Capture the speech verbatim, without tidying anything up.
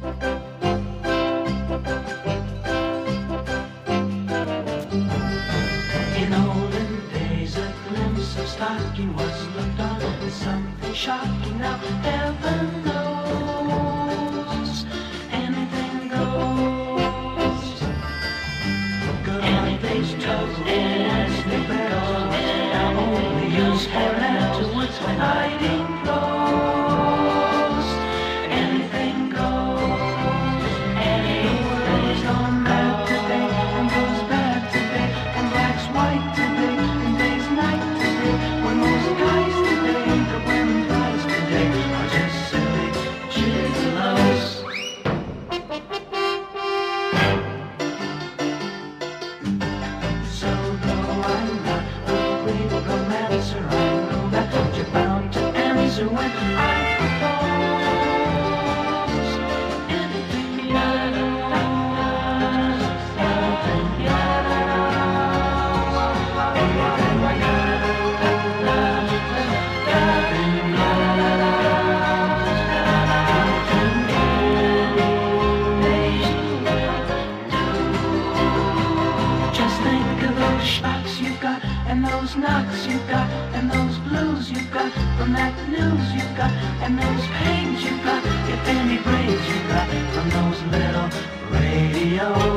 In olden days, a glimpse of stocking was looked on as something shocking. Now heaven knows anything goes. Good old days toes and the bells now only used for lanterns when hiding close. Anything goes. And the world is gone mad today and goes bad today and black's white today and day's night today. When most guys today that women prize today are just silly gigolos. So though I'm not a great romancer, I know that you're bound to answer when I propose. Anything goes. Anything goes. Anything Just think of those shots you got, and those knocks you got, and those blues you got, from that news you got, and those pains you got, if any brains you got, from those little radios.